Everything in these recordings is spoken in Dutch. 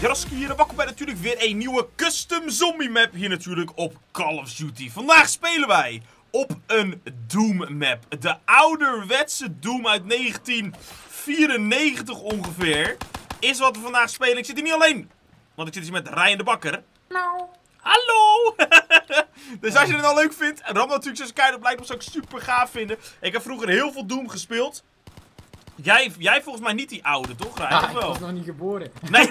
Graskier en welkom bij natuurlijk weer een nieuwe custom zombie map hier natuurlijk op Call of Duty. Vandaag spelen wij op een Doom map. De ouderwetse Doom uit 1994 ongeveer is wat we vandaag spelen. Ik zit hier niet alleen, want ik zit hier met Ryan de Bakker. Nou. Hallo! Dus als je het al leuk vindt, en Ram natuurlijk zoals keihard blijkt, dat zou ik super gaaf vinden. Ik heb vroeger heel veel Doom gespeeld. Jij volgens mij niet die oude, toch? Ryan? Ja, of wel? ik was nog niet geboren. Nee.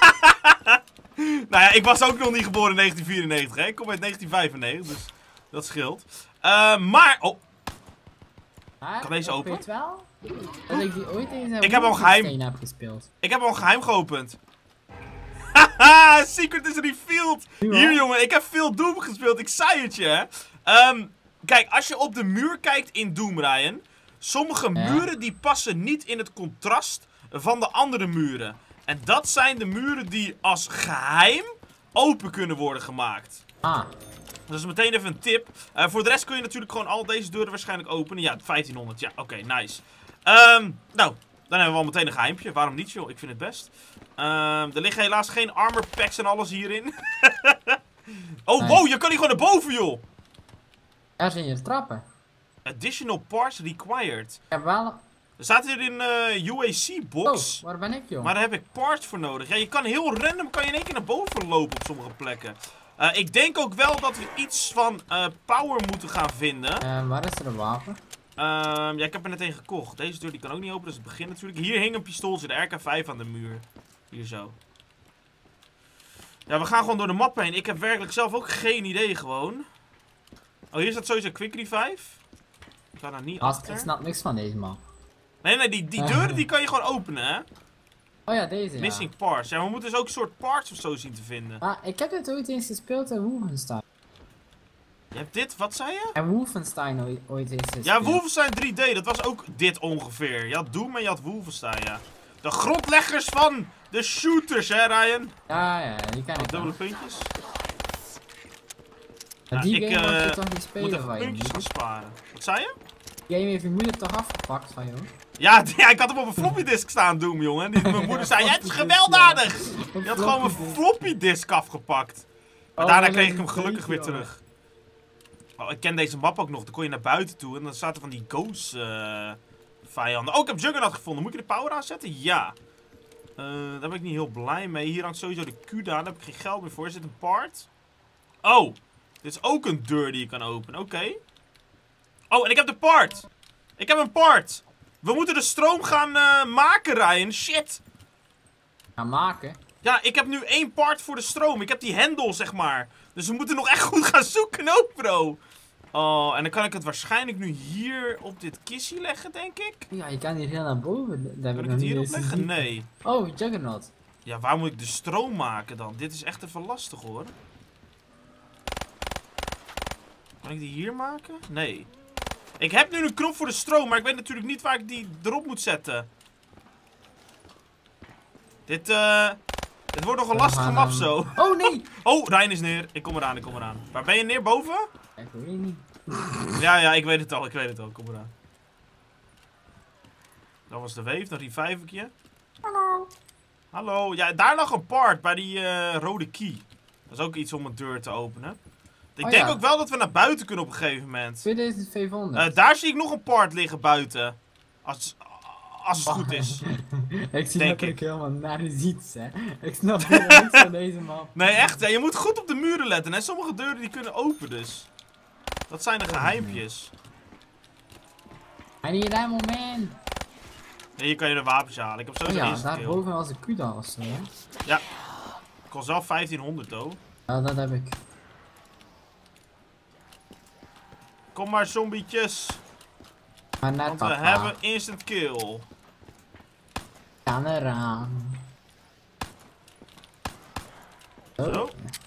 Nou ja, ik was ook nog niet geboren in 1994, hè. Ik kom uit 1995, dus dat scheelt. Maar... Oh, Maar, kan deze open? Weet wel dat ik die ooit eens Ik heb al geheim. heb gespeeld. Ik heb al een geheim geopend. Haha, secret is revealed. Hier jongen, ik heb veel Doom gespeeld, ik zei het je, hè. Kijk, als je op de muur kijkt in Doom, Ryan, sommige muren die passen niet in het contrast van de andere muren. En dat zijn de muren die als geheim open kunnen worden gemaakt. Ah. Dat is meteen even een tip. Voor de rest kun je natuurlijk gewoon al deze deuren waarschijnlijk openen. Ja, 1500. Ja, oké, nice. Nou, dan hebben we al meteen een geheimpje. Waarom niet, joh? Ik vind het best. Er liggen helaas geen armor packs en alles hierin. Oh, wow, je kan hier gewoon naar boven, joh. Daar zijn je trappen. Additional parts required. Ik heb wel... Er staat hier in UAC-box. Oh, waar ben ik, joh? Maar daar heb ik parts voor nodig. Ja, je kan heel random in één keer naar boven lopen op sommige plekken. Ik denk ook wel dat we iets van power moeten gaan vinden. Waar is er een wapen? Ja, ik heb er net een gekocht. Deze deur die kan ook niet open, dat is het begin natuurlijk. Hier hing een pistooltje, de RK5 aan de muur. Hier zo. Ja, we gaan gewoon door de map heen. Ik heb werkelijk zelf ook geen idee gewoon. Oh, hier staat sowieso Quick Revive. Ik ga daar niet achter. Ik snap niks van deze man. Nee, die deuren die kan je gewoon openen, hè. Oh ja, deze, ja. Missing parts. Ja, we moeten dus ook een soort parts of zo zien te vinden. Maar ik heb dit ooit eens gespeeld in Wolfenstein. Je hebt dit, wat zei je? En Wolfenstein ooit eens gespeeld. Ja, Wolfenstein 3D, dat was ook dit ongeveer. Je had Doom en je had Wolfenstein, ja. De grondleggers van de shooters, hè Ryan? Ja, die kan ik Dubbele wel. puntjes. Maar die ik game mag je toch niet moet spelen even van je puntjes gaan moeder? sparen. Wat zei je? Die game heeft je moeder toch afgepakt van jou? Ja, ik had hem op een floppy disk staan, Doom, jongen. Mijn moeder zei, jij, het is gewelddadig! Je had gewoon mijn floppy disk afgepakt. Maar daarna kreeg ik hem gelukkig weer terug. Oh, ik ken deze map ook nog. Dan kon je naar buiten toe en dan zaten van die ghost vijanden. Oh, ik heb Juggernaut gevonden. Moet ik de power aanzetten? Ja. Daar ben ik niet heel blij mee. Hier hangt sowieso de Q aan. Daar heb ik geen geld meer voor. Is dit een part? Oh, dit is ook een deur die je kan openen. Oké. Oh, en ik heb de part. Ik heb een part. We moeten de stroom gaan maken, Ryan. Shit. Gaan maken? Ja, ik heb nu 1 part voor de stroom. Ik heb die hendel, zeg maar. Dus we moeten nog echt goed gaan zoeken ook, bro. Oh, en dan kan ik het waarschijnlijk nu hier op dit kistje leggen, denk ik. Ja, je kan hier heel naar boven. Daar Kan ik het hier op leggen? Nee. Oh, Juggernaut. Ja, waar moet ik de stroom maken dan? Dit is echt even lastig, hoor. Kan ik die hier maken? Nee. Ik heb nu een knop voor de stroom, maar ik weet natuurlijk niet waar ik die erop moet zetten. Dit wordt nog een lastige map zo. Oh, nee! Oh, Ryan is neer. Ik kom eraan. Waar ben je neer? Boven? Ik weet het niet. Ja, ik weet het al. Kom eraan. Dat was de wave. Nog die vijvertje. Hallo. Hallo. Ja, daar lag een part bij die rode key. Dat is ook iets om een deur te openen. Ik denk ook wel dat we naar buiten kunnen op een gegeven moment. 2500. Daar zie ik nog een part liggen buiten. Als het goed is. Ik zie denk dat ik. helemaal naar iets, hè. Ik snap helemaal niks van deze man. Nee, echt. Ja, je moet goed op de muren letten. Hè. Sommige deuren die kunnen open dus. Dat zijn de geheimpjes. I need ammo, man. Ja, hier kan je de wapens halen. Ik heb Oh sowieso ja, instant daar kill. boven was een Kuda of zo, hè. Ja. Kost zelf 1500, hoor. Ja, dat heb ik. Kom maar, zombietjes. Maar net Want we papa. hebben instant kill. Kan eraan. Zo.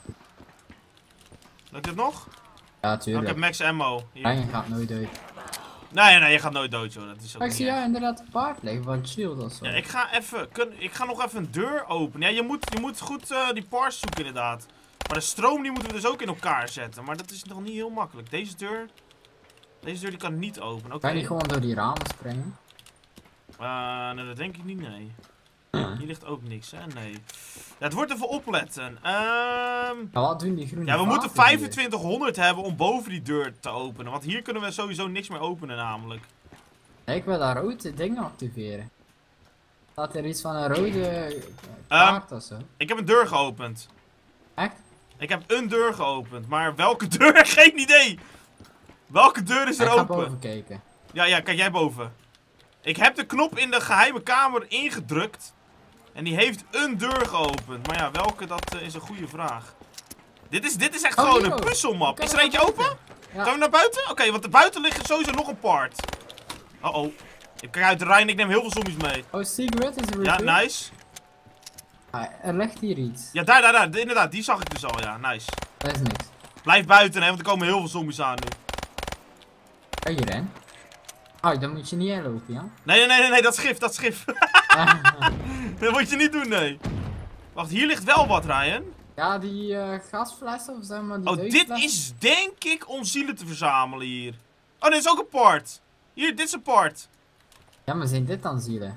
Lukt het nog? Ja, Oh, ik tuurlijk. heb max ammo. Hier. Ryan gaat nooit uit. Nee, je gaat nooit dood, joh. Dat is ook Ik niet zie erg. jou inderdaad een paard liggen van shield of zo. Ja, ik ga nog even een deur openen. Ja, je moet goed die parts zoeken inderdaad. Maar de stroom die moeten we dus ook in elkaar zetten. Maar dat is nog niet heel makkelijk. Deze deur die kan niet openen. Oké. Kan je gewoon door die ramen springen? Nee, dat denk ik niet, nee. Hier ligt ook niks, hè? Nee. Ja, het wordt even opletten. Maar wat doen die groene Ja, we moeten vaten hier? 2500 hebben om boven die deur te openen. Want hier kunnen we sowieso niks meer openen namelijk. Ik wil dat rode ding activeren. Staat er iets van een rode kaart of zo? Ik heb een deur geopend. Echt? Ik heb een deur geopend. Maar welke deur? Geen idee. Welke deur is er Ik ga open? boven kijken. Ja, kijk jij boven. Ik heb de knop in de geheime kamer ingedrukt. En die heeft een deur geopend. Maar ja, welke, dat is een goede vraag. Dit is echt Oh, gewoon hier een ook. puzzelmap. We Is er kunnen eentje naar open? Ja. Gaan we naar buiten? Oké, want er buiten ligt sowieso nog een part. Oh. Ik kijk uit de Rijn, ik neem heel veel zombies mee. Oh, Secret is er weer. Ja, terug. nice. Ah, er ligt hier iets. Ja, daar. Inderdaad, die zag ik dus al. Ja, nice. Dat is niks. Blijf buiten, hè, want er komen heel veel zombies aan nu. Oh, hierin. Oh, dan moet je niet lopen, ja? Nee, dat is gif. Dat moet je niet doen, nee. Wacht, hier ligt wel wat, Ryan. Ja, die gasflessen of zeg maar die Oh, dit duikflessen. is denk ik om zielen te verzamelen hier. Oh, dit is ook een part. Hier, dit is een part. Ja, maar zijn dit dan zielen?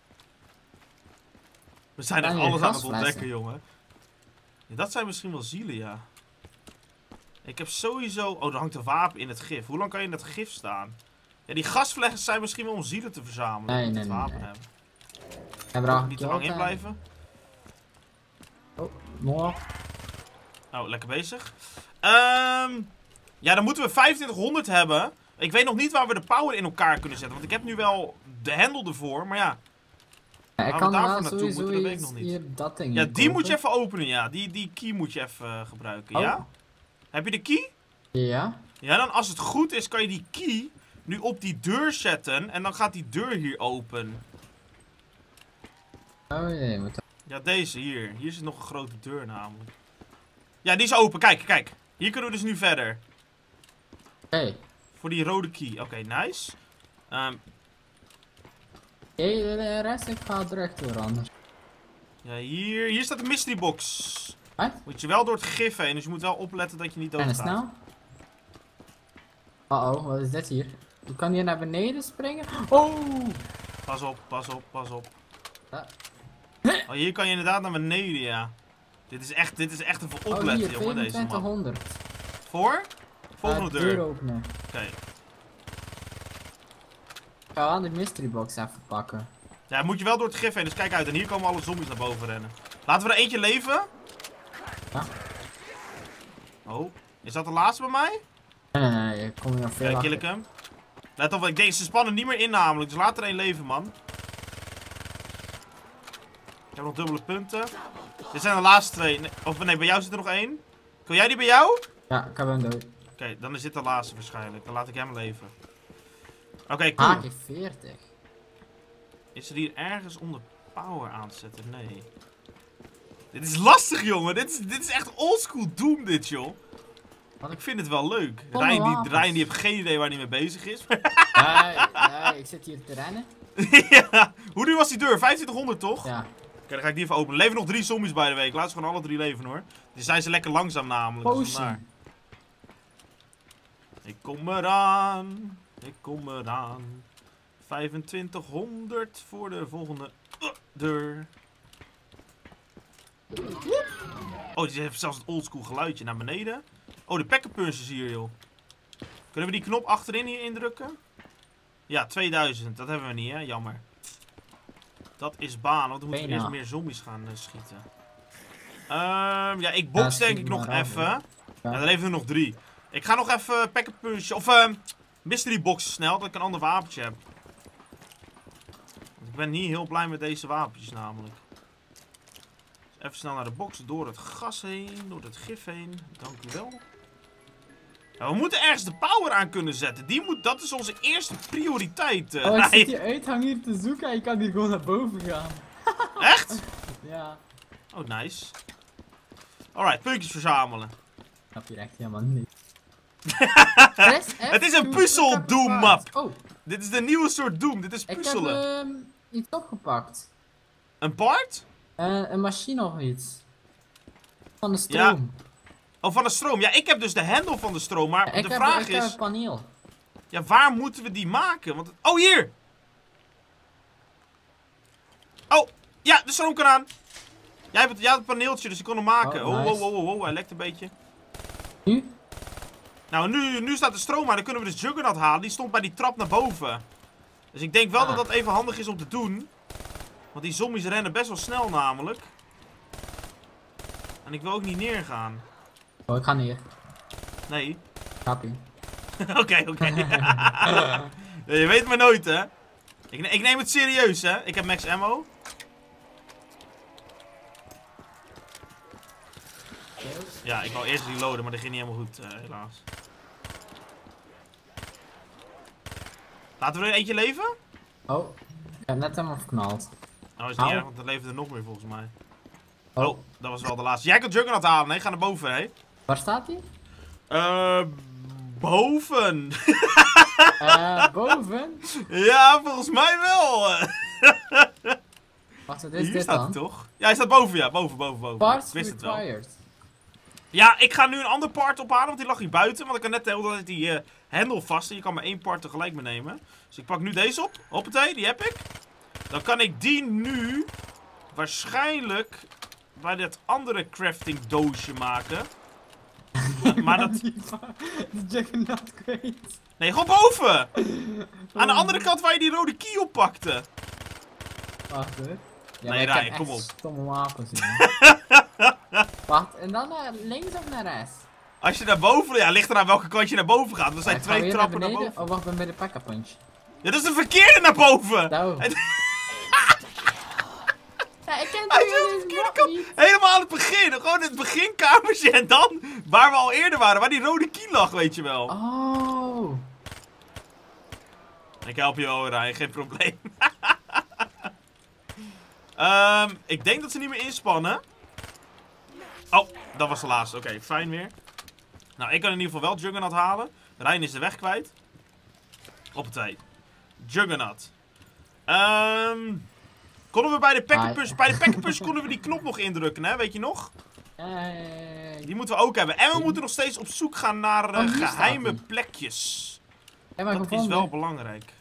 We zijn echt Zijn hier alles aan het gasflessen? ontdekken, jongen. Ja, dat zijn misschien wel zielen, ja. Ik heb sowieso... Oh, er hangt een wapen in het gif. Hoe lang kan je in dat gif staan? Ja, die gasflessen zijn misschien wel om zielen te verzamelen. Nee, met nee, het nee, wapen nee. hebben. Hebben we al Niet te lang in gekild, blijven. Oh, mooi. Oh, lekker bezig. Ja, dan moeten we 2500 hebben. Ik weet nog niet waar we de power in elkaar kunnen zetten. Want ik heb nu wel de hendel ervoor, maar ja. Ja, ik we kan daarvoor wel naartoe sowieso moeten, dat weet ik iets nog niet. hier dat ding Ja, die moet kopen. je even openen, ja. Die key moet je even gebruiken, Oh. ja? Heb je de key? Ja? Ja, dan als het goed is, kan je die key nu op die deur zetten. En dan gaat die deur hier open. Oh nee, moet dat... Ja, deze hier. Hier zit nog een grote deur namelijk. Ja, die is open. Kijk. Hier kunnen we dus nu verder. Hey. Voor die rode key. Oké, nice. Hey, de rest, ik ga terug door anders. Ja, hier staat de mystery box. Wat? Moet je wel door het gif heen, dus je moet wel opletten dat je niet En doodgaat. snel? Oh, wat is dit hier? Je kan hier naar beneden springen? Oh! Pas op. Ja. Oh, hier kan je inderdaad naar beneden, ja. Dit is echt even Oh, opletten, hier, jongen, deze man. 2500. Voor? Volgende De deur. deur openen. Oké. Ik ga wel de mystery box even pakken. Ja, moet je wel door het gif heen, dus kijk uit. En hier komen alle zombies naar boven rennen. Laten we er eentje leven. Ja. Oh, is dat de laatste bij mij? Nee, ik kom hier nog veel Kijk, achter. kill ik hem. Let op, ik denk, ze spannen niet meer in namelijk. Dus laat er één leven, man. Ik heb nog dubbele punten. Dit zijn de laatste twee. Nee, of nee, bij jou zit er nog één. Kun jij die bij jou? Ja, ik heb hem dood. Oké, dan is dit de laatste waarschijnlijk. Dan laat ik hem leven. Oké, cool. AK-40. Is er hier ergens onder power aan te zetten? Nee. Dit is lastig, jongen. Dit is echt oldschool Doom, dit, joh. Ik vind het wel leuk. Ryan die heeft geen idee waar hij mee bezig is. Nee, ik zit hier te rennen. Ja. Hoe duur was die deur? 2500, toch? Ja. Oké, dan ga ik die even openen. Er leven nog 3 zombies bij de week. Laat ze gewoon alle 3 leven, hoor. Die zijn ze lekker langzaam namelijk. Dus vandaar. Potion. Ik kom eraan. 2500 voor de volgende deur. Oh, die heeft zelfs het oldschool geluidje naar beneden. Oh, de packerpunch is hier, joh. Kunnen we die knop achterin hier indrukken? Ja, 2000. Dat hebben we niet, hè? Jammer. Dat is baan, want dan moeten we eerst meer zombies gaan schieten. Ja, ik box denk ik nog even. Ja, er leven er nog 3. Ik ga nog even packerpunch of mystery boxen snel, dat ik een ander wapentje heb. Want ik ben niet heel blij met deze wapentjes namelijk. Dus even snel naar de box, door het gas heen, door het gif heen. Dank u wel. Ja, we moeten ergens de power aan kunnen zetten. Dat is onze eerste prioriteit. Oh, ik zit die uitgang hier te zoeken en je kan hier gewoon naar boven gaan. Echt? Ja. Oh, nice. Alright, puntjes verzamelen. Snap je echt helemaal niet. Het is een puzzel Doom map. Oh, Dit is de nieuwe soort Doom. Dit is ik heb puzzelen. iets opgepakt. Een part? Een machine of iets. Van de stroom. Oh, van de stroom. Ja, ik heb dus de hendel van de stroom. Maar de vraag ik heb is... een paneel. Ja, waar moeten we die maken? Want... Oh, hier! Oh, ja, de stroom kan aan. Jij hebt het paneeltje, dus ik kon hem maken. Oh, nice. Oh, hij lekt een beetje. Nu? Nou, nu staat de stroom aan. Dan kunnen we dus Juggernaut halen. Die stond bij die trap naar boven. Dus ik denk wel dat dat even handig is om te doen. Want die zombies rennen best wel snel namelijk. En ik wil ook niet neergaan. Oh, ik ga neer. Nee. Happy. Oké. Je weet maar nooit, hè. Ik neem het serieus, hè. Ik heb max ammo. Ja, ik wou eerst reloaden, maar dat ging niet helemaal goed, helaas. Laten we er eentje leven? Oh, ik heb net helemaal verknald. Nou is het niet erg, want er leven er nog meer volgens mij. Oh, dat was wel de laatste. Jij kan Juggernaut halen, hè? Ga naar boven, hè? Waar staat hij? Boven. Boven? Ja, volgens mij wel. Wacht, wat is Hier dit staat dan? hij toch? Ja, hij staat boven, ja. Boven. Parts Ik wist het wel. required. Ja, ik ga nu een ander part ophalen, want die lag hier buiten. Want ik kan net de hele tijd die hendel vast. En je kan maar één part tegelijk meenemen. Dus ik pak nu deze op. Hoppatee, die heb ik. Dan kan ik die nu waarschijnlijk bij dat andere crafting doosje maken. Maar dat... De Juggernaut crate. Nee, gewoon boven! Aan de andere kant waar je die rode key op pakte. Wacht hoor. Ja, Nee, maar ik Ryan, heb kom echt op. stomme wapens in. Wacht, en dan naar links of naar rechts? Als je naar boven... Ja, ligt er aan welke kant je naar boven gaat. Er zijn Ik ga weer twee trappen naar beneden. boven. Oh, wacht, ik ben bij de pack-a-punch. Ja, dat is de verkeerde naar boven! Nou. Ja, ik ken Hij is aan de verkeerde kant. Helemaal aan het begin. Gewoon het beginkamertje. En dan waar we al eerder waren. Waar die rode key lag, weet je wel. Oh. Ik help je wel, Ryan. Geen probleem. Ik denk dat ze niet meer inspannen. Oh, dat was de laatste. Oké, fijn weer. Nou, ik kan in ieder geval wel Juggernaut halen. Ryan is de weg kwijt. Op het 2. Juggernaut. Konden we bij de Pack-a-Punch konden we die knop nog indrukken, hè? Weet je nog? Die moeten we ook hebben. En we moeten nog steeds op zoek gaan naar geheime plekjes. Ja, maar dat is wel belangrijk.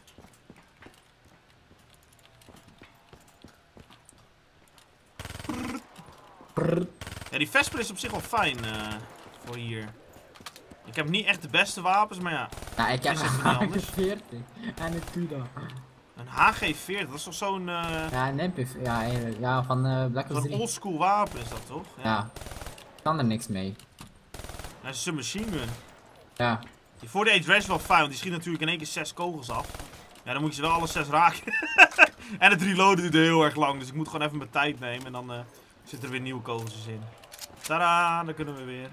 Ja, die Vesper is op zich wel fijn voor hier. Ik heb niet echt de beste wapens, maar ja. Nou, ik heb een HG40 en een Kuda. Een HG40, dat is toch zo'n... Ja, een MP, ja, van Black Ops 3. Zo'n oldschool wapen is dat toch? Ja. Ik kan er niks mee. Dat is een machine gun. Ja. Die 48 Red is wel fijn, want die schiet natuurlijk in één keer 6 kogels af. Ja, dan moet je ze wel alle 6 raken. En het reloaden duurt heel erg lang, dus ik moet gewoon even mijn tijd nemen en dan zitten er weer nieuwe kogels in. Tadaa, dan kunnen we weer.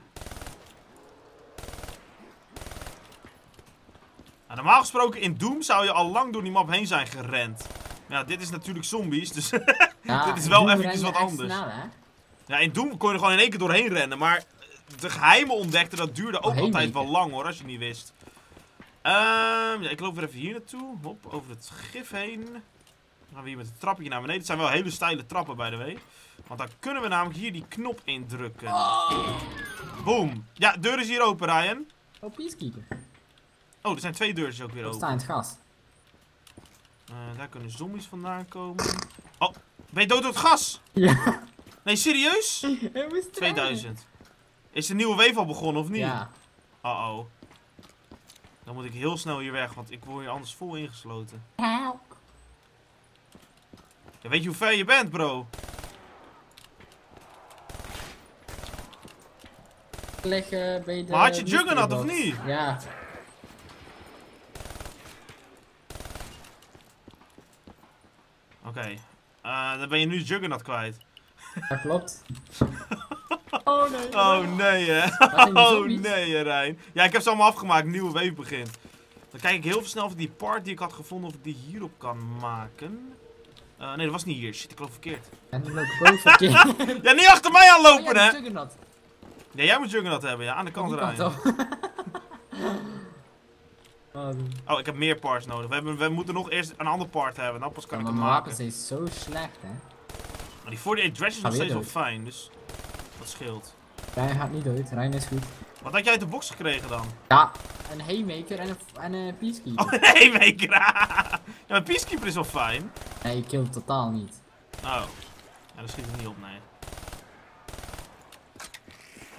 Nou, normaal gesproken in Doom zou je al lang door die map heen zijn gerend. Maar ja, dit is natuurlijk zombies, dus Ja, dit is wel Doom eventjes ren wat je echt anders. snel, hè? Ja, in Doom kon je er gewoon in één keer doorheen rennen, maar de geheimen ontdekte, dat duurde ook altijd wel lang hoor, als je niet wist. Ja, ik loop weer even hier naartoe. Hop, over het gif heen. Dan gaan we hier met het trapje naar beneden. Het zijn wel hele steile trappen, by the way. Want dan kunnen we namelijk hier die knop indrukken. Boom. Ja, deur is hier open, Ryan. Oh, Peacekeeper. Oh, er zijn 2 deurtjes ook weer Ik open. sta in het gas. Daar kunnen zombies vandaan komen. Oh, ben je dood door het gas? Ja. Nee, serieus? 2000. 2000. Is de nieuwe wave al begonnen of niet? Ja. Uh-oh. Dan moet ik heel snel hier weg, want ik word hier anders vol ingesloten. Help. Ja, weet je hoe ver je bent, bro? Ik lig bij de... Maar had je Juggernaut of niet? Ja. Oké. Dan ben je nu Juggernaut kwijt. Dat klopt. Oh nee. Oh nee, hè. zijn die Oh zombies? nee, hè, Rijn. Ja, ik heb ze allemaal afgemaakt. Nieuwe wave begint. Dan kijk ik heel snel of die part die ik had gevonden, of ik die hierop kan maken. Nee, dat was niet hier. Shit, ik geloof verkeerd. En die loopt boven verkeerd. Ja, niet achter mij aanlopen, hè. Juggernaut. Ja, jij moet Juggernaut hebben, ja. Aan de kant, Rijn. Oh, ik heb meer parts nodig. We moeten nog eerst een ander part hebben. Dan pas kan ik maar hem mijn maken. wapens zijn zo slecht, hè. Maar die 48 Dredge is nog weer steeds wel dood. fijn, dus dat scheelt. Rijn gaat niet dood, Rijn is goed. Wat had jij uit de box gekregen dan? Ja, een haymaker en een peacekeeper. Oh, nee, Maker. Ja, maar Peacekeeper is wel fijn. Nee, je killt totaal niet. Oh. Ja, dat schiet er niet op, nee.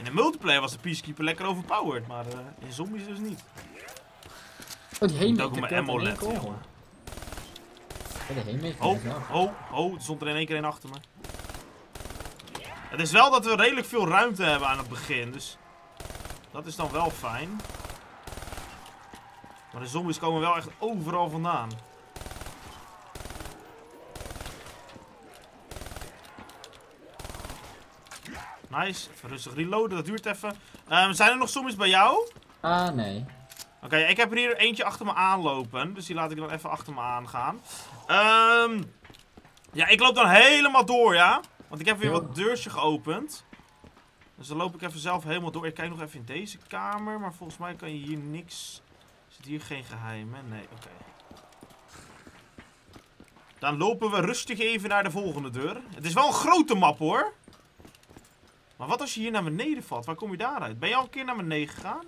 In de multiplayer was de Peacekeeper lekker overpowered, maar in zombies dus niet. Oh, die Ik moet ook Haymaker op mijn killt ammo in één letten, kogel. jongen. Ja, de Haymaker Oh, is wel. er stond er in één keer een achter me. Het is wel dat we redelijk veel ruimte hebben aan het begin, dus dat is dan wel fijn. Maar de zombies komen wel echt overal vandaan. Nice, even rustig reloaden, dat duurt even. Zijn er nog zombies bij jou? Ah, nee. Oké, ik heb er hier eentje achter me aanlopen, dus die laat ik dan even achter me aangaan. Ja, ik loop dan helemaal door, ja? Want ik heb weer wat deursje geopend. Dus dan loop ik even zelf helemaal door. Ik kijk nog even in deze kamer, maar volgens mij kan je hier niks... Zit hier geen geheim, hè? Nee, oké. Dan lopen we rustig even naar de volgende deur. Het is wel een grote map, hoor. Maar wat als je hier naar beneden valt? Waar kom je daaruit? Ben je al een keer naar beneden gegaan?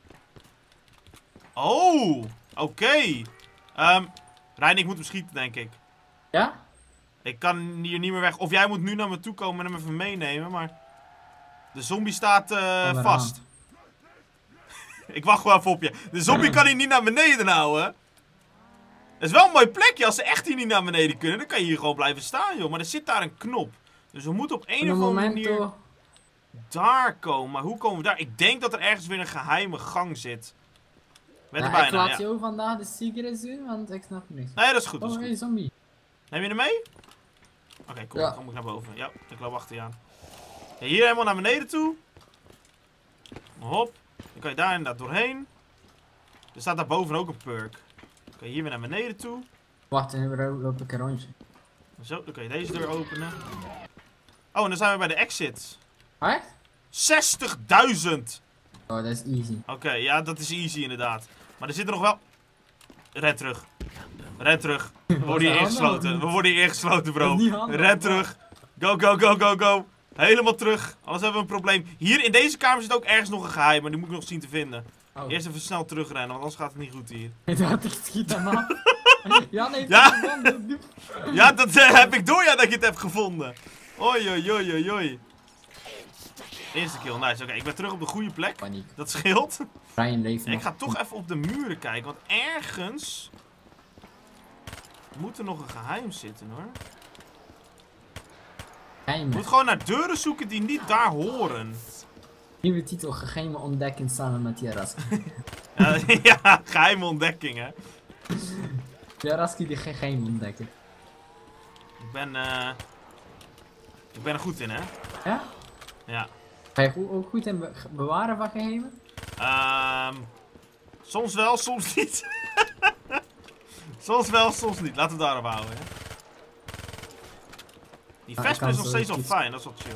Oh, oké. Rijn, ik moet hem schieten, denk ik. Ja? Ik kan hier niet meer weg. Of jij moet nu naar me toe komen en hem even meenemen, maar... De zombie staat vast. Ik wacht wel even op je. De zombie kan hier niet naar beneden houden. Het is wel een mooi plekje. Als ze echt hier niet naar beneden kunnen, dan kan je hier gewoon blijven staan, joh. Maar er zit daar een knop. Dus we moeten op een of andere manier daar komen. Maar hoe komen we daar? Ik denk dat er ergens weer een geheime gang zit. Met er bijna, ik laat jou vandaag de secrets doen, want ik snap niks. Nee, dat is goed. Dat is hey, goed. zombie. Neem je hem mee? Oké, cool. Ja. Dan kom ik naar boven. Ja, ik loop achter je aan. Ja, hier helemaal naar beneden toe. Hop. Dan kan je daar inderdaad doorheen. Er staat daar boven ook een perk. Dan kan je hier weer naar beneden toe. Wacht, nu loop ik een rondje. Zo, dan kan je deze deur openen. Oh, en dan zijn we bij de exit. Echt? 60.000! Oh, dat is easy. Oké, ja, dat is easy inderdaad. Maar er zit er nog wel... Ren terug. Ren terug. We worden hier ingesloten. We worden hier ingesloten, bro. Ren terug. Go, go, go, go, go. Helemaal terug. Anders hebben we een probleem. Hier in deze kamer zit ook ergens nog een geheim, maar die moet ik nog zien te vinden. Oh. Eerst even snel terugrennen, want anders gaat het niet goed hier. Ik schiet hem af. Ja, nee, Ja, dat heb ik door, ja, dat je het hebt gevonden. Oei, oei, oei, oei, oei. Eerste kill, nice. Oké, ik ben terug op de goede plek. Paniek. Dat scheelt. Brian leeft nog. Ik ga toch even op de muren kijken, want ergens moet er nog een geheim zitten, hoor. Je moet gewoon naar deuren zoeken die niet daar horen. Nieuwe titel, geheime ontdekking samen met Jaraski. Ja, geheime ontdekkingen. Jaraski die geheim ontdekken. Ik ben er goed in, hè? Ja? Ja. Ga je ook goed in bewaren van geheimen? Soms wel, soms niet. Soms wel, soms niet. Laten we het daarop houden, hè. Die vesper is nog steeds wel fijn, dat is wel chill.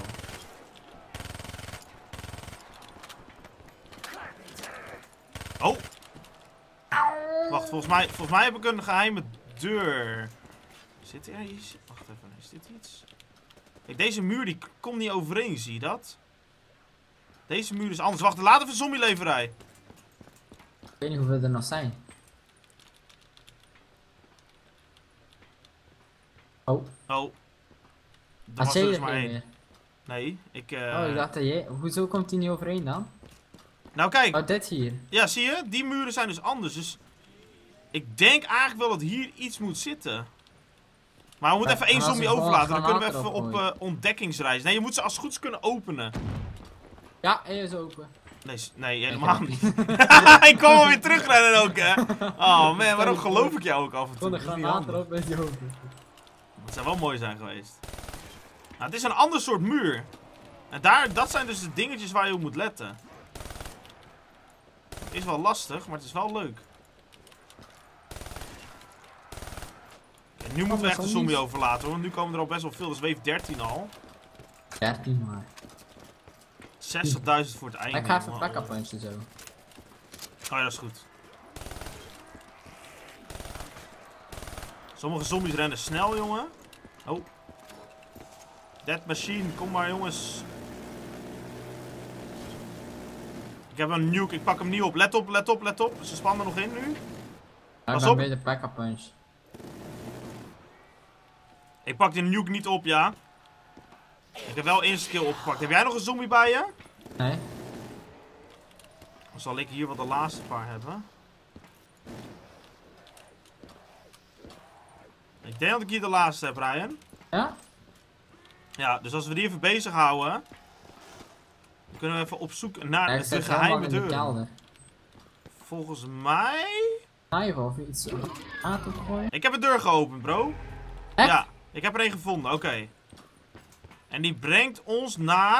Oh! Wacht, volgens mij heb ik een geheime deur. Zit er iets? Wacht even, is dit iets? Kijk, deze muur die komt niet overeen, zie je dat? Deze muur is anders. Wacht, laat even een zombieleverij. Ik weet niet hoeveel er nog zijn. Oh. Oh. Er was er dus maar één. Meer? Nee, ik... Oh, ik dacht dat jij... Hoezo komt die niet overeen dan? Nou kijk. Oh, dit hier. Ja, zie je? Die muren zijn dus anders. Dus ik denk eigenlijk wel dat hier iets moet zitten. Maar we moeten even één zombie overlaten. Dan kunnen we even op ontdekkingsreis. Nee, je moet ze als het goed is kunnen openen. Ja, hij is open. Nee, helemaal niet. Ik kom alweer terugrennen ook, hè. Oh man, waarom geloof ik jou ook af en toe? Van de granaat erop is die open. Dat zou wel mooi zijn geweest. Nou, het is een ander soort muur. En dat zijn dus de dingetjes waar je op moet letten. Het is wel lastig, maar het is wel leuk. En nu moeten we echt een zombie overlaten, hoor. Want nu komen er al best wel veel. Dus weef 13 al. 13 maar. 60.000 voor het einde. Ik ga even pack-up punchen zo. Oh ja, dat is goed. Sommige zombies rennen snel, jongen. Oh. Dead Machine, kom maar, jongens. Ik heb een nuke, ik pak hem niet op. Let op, let op, let op. Ze spannen nog in nu. Ik ben bij de pack-up punch. Ik pak de nuke niet op, ja. Ik heb wel één skill opgepakt. Heb jij nog een zombie bij je? Nee. Dan zal ik hier wel de laatste paar hebben. Ik denk dat ik hier de laatste heb, Ryan. Ja? Ja, dus als we die even bezig houden, dan kunnen we even op zoek naar Hij de zit geheime helemaal in de deur. kelder. Volgens mij... Kniven of iets aan te gooien. Ik heb een deur geopend, bro. Echt? Ja, ik heb er een gevonden, oké. En die brengt ons naar...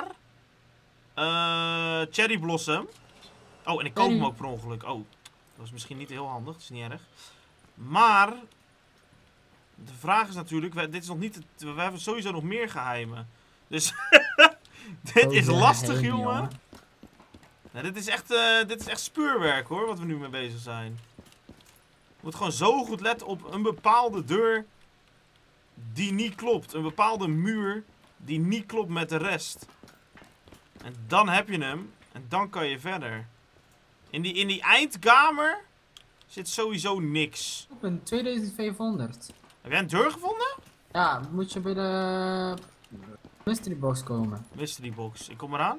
Cherry Blossom. Oh, en ik koop hem ook per ongeluk. Oh, dat is misschien niet heel handig, dat is niet erg. Maar... De vraag is natuurlijk, dit is nog niet... We hebben sowieso nog meer geheimen. Dus... dit is lastig, jongen. Nou, dit is echt speurwerk, hoor, wat we nu mee bezig zijn. Je moet gewoon zo goed letten op een bepaalde deur die niet klopt. Een bepaalde muur die niet klopt met de rest. En dan heb je hem. En dan kan je verder. In die eindkamer zit sowieso niks. Op een 2500. Heb jij een deur gevonden? Ja, moet je bij de mystery box komen. Mystery box. Ik kom eraan.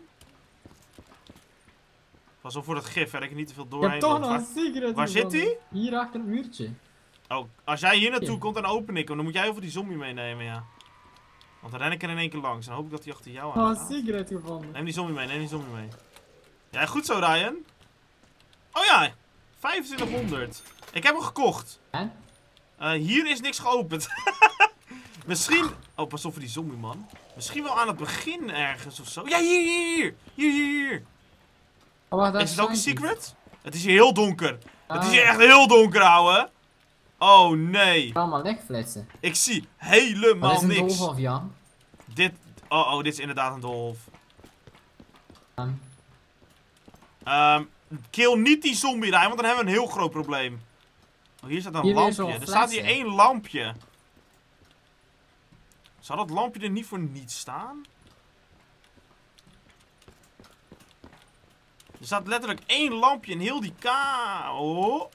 Pas op voor dat gif, hè, dat ik niet te veel Je doorheen hebt toch loop. nog een secret. Waar zit hij? Hier achter het muurtje. Oh, als jij hier naartoe komt, dan open ik hem. Dan moet jij over die zombie meenemen, ja. Want dan ren ik er in één keer langs. Dan hoop ik dat hij achter jou aan Een gaat. secret gevonden. Neem die zombie mee, neem die zombie mee. Ja, goed zo, Ryan. Oh ja, 2500. Ik heb hem gekocht. En? Hier is niks geopend. Misschien... Oh, pas op voor die zombie, man. Misschien wel aan het begin ergens of zo. Ja, hier. Oh, wacht, Is het ook een iets. secret? Het is hier heel donker. Het is hier echt heel donker, ouwe. Oh, nee. Allemaal lichtflitsen. Ik zie helemaal Wat is een niks. doolhof, Jan? Dit... Oh, dit is inderdaad een doolhof. Kill niet die zombie, Rijn, want dan hebben we een heel groot probleem. Oh, hier staat een Hier weer lampje. zo'n Er staat hier fles, hè? 1 lampje. Zou dat lampje er niet voor niets staan? Er staat letterlijk 1 lampje in heel die Oh.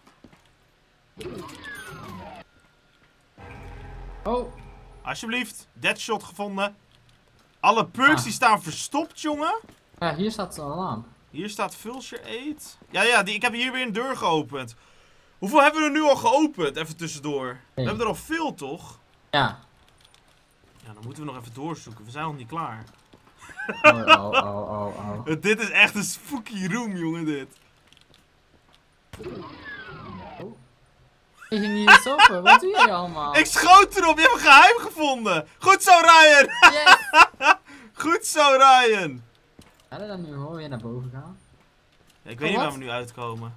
Oh, Alsjeblieft. Deadshot gevonden. Alle perks die staan verstopt, jongen. ja, hier staat zo'n lamp. Hier staat Vulture Aid. Ja, ik heb hier weer een deur geopend. Hoeveel hebben we er nu al geopend? Even tussendoor. We hebben er al veel, toch? Ja. Ja, dan moeten we nog even doorzoeken. We zijn nog niet klaar. Oh. Dit is echt een spooky room, jongen, dit. Ik ging hier eens open. Wat doe jij allemaal? Ik schoot erop. Je hebt een geheim gevonden. Goed zo, Ryan. Yes! Goed zo, Ryan. Ga je dan nu gewoon weer naar boven gaan? Ja, ik weet niet waar we nu uitkomen.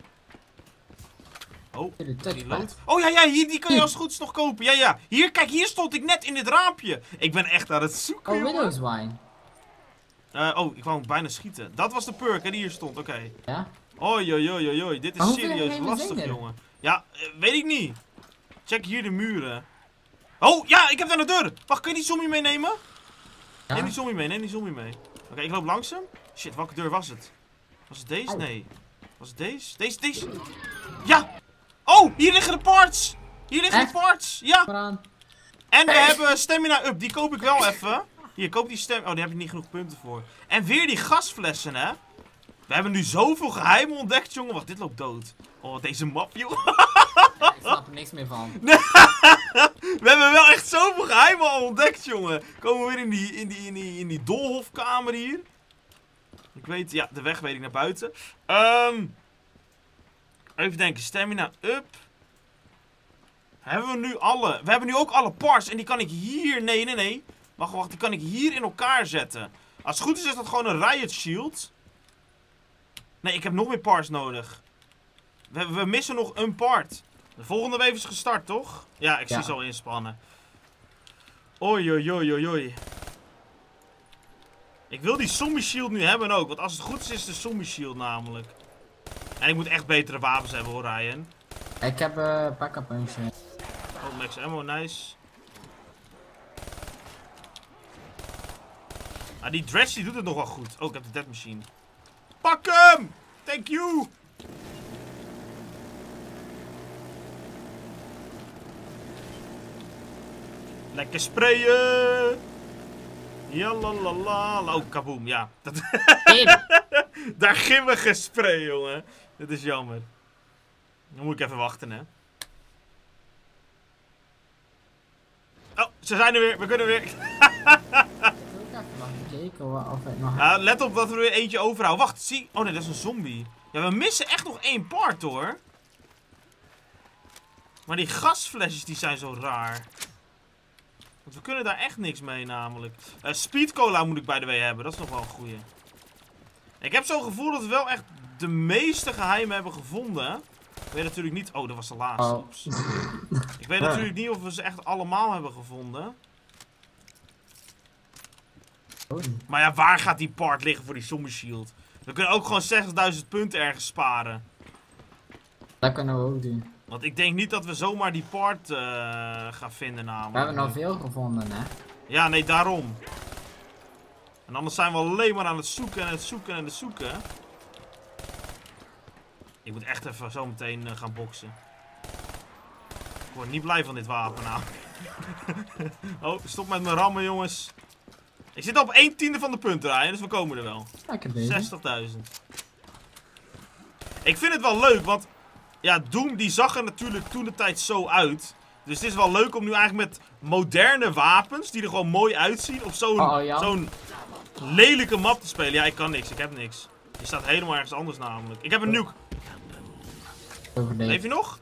Oh, Die die lood. Oh ja, hier, die kan je als het goed is nog kopen. Ja. Hier, kijk, hier stond ik net in dit raampje. Ik ben echt aan het zoeken, Oh, jongen. Widow's Wine. Ik wou hem bijna schieten. Dat was de perk, hè, die hier stond. Oké. Ja? Oei. Dit Maar is hoeveel serieus geheimen lastig, zijn er? jongen. Ja, weet ik niet. Check hier de muren. Oh, ja, ik heb daar een deur. Wacht, kun je die zombie meenemen? Ja. Neem die zombie mee. Oké, ik loop langs hem. Shit, welke deur was het? Was het deze? Oh. Nee. Was het deze? Deze. Ja! Oh, hier liggen de parts! Echt? Ja! Vooraan. En we hebben stamina up, die koop ik wel even. Hier, koop die stem. Oh, daar heb ik niet genoeg punten voor. En weer die gasflessen, hè? We hebben nu zoveel geheimen ontdekt, jongen. Wacht, dit loopt dood. Oh, deze map, jongen. Ja, ik snap er niks meer van. We hebben wel echt zoveel geheimen al ontdekt, jongen. Komen we weer in die doolhofkamer hier. Ik weet, ja, de weg weet ik naar buiten. Even denken, stamina up. Hebben we nu alle... We hebben nu ook alle parts en die kan ik hier... Nee. Wacht, die kan ik hier in elkaar zetten. Als het goed is dat gewoon een riot shield. Nee, ik heb nog meer parts nodig. We missen nog een part. De volgende wave is gestart, toch? Ja, ik zie ze al inspannen. Oei. Ik wil die zombie shield nu hebben ook. Want als het goed is de zombie shield namelijk. En ik moet echt betere wapens hebben hoor, Ryan. Ik heb pack-up punch. Oh, max ammo, nice. Ah, die Dredge die doet het nog wel goed. Oh, ik heb de dead machine. Pak hem! Thank you! Lekker sprayen! Jalalala. Oh, kaboom, ja. Dat... Tim! Daar gimmige spray, jongen. Dit is jammer. Dan moet ik even wachten, hè. Oh, ze zijn er weer. We kunnen weer. Ik heb nog gekeken of het nog... Ja, let op dat we er weer eentje overhouden. Wacht, zie. Oh nee, dat is een zombie. Ja, we missen echt nog 1 part, hoor. Maar die gasflesjes, die zijn zo raar. Want we kunnen daar echt niks mee, namelijk. Speed cola moet ik bij de way hebben. Dat is nog wel een goeie. Ik heb zo'n gevoel dat we wel echt de meeste geheimen hebben gevonden. Ik weet natuurlijk niet... Oh, dat was de laatste. Oeps. Ik weet natuurlijk niet of we ze echt allemaal hebben gevonden. Maar ja, waar gaat die part liggen voor die zombie shield? We kunnen ook gewoon 60.000 punten ergens sparen. Dat kunnen we ook doen. Want ik denk niet dat we zomaar die part gaan vinden, namelijk. We hebben nog veel gevonden, hè? Ja, nee, daarom. En anders zijn we alleen maar aan het zoeken en het zoeken en het zoeken. Ik moet echt even zo meteen gaan boksen. Ik word niet blij van dit wapen, nou. Oh, stop met mijn rammen, jongens. Ik zit op 1/10 van de punten, Ryan, dus we komen er wel. 60.000. Ik vind het wel leuk, want... Ja, Doom die zag er natuurlijk toen de tijd zo uit. Dus het is wel leuk om nu eigenlijk met moderne wapens, die er gewoon mooi uitzien, op zo'n lelijke map te spelen. Ja, ik kan niks, ik heb niks. Je staat helemaal ergens anders namelijk. Ik heb een nuke. Leef je nog?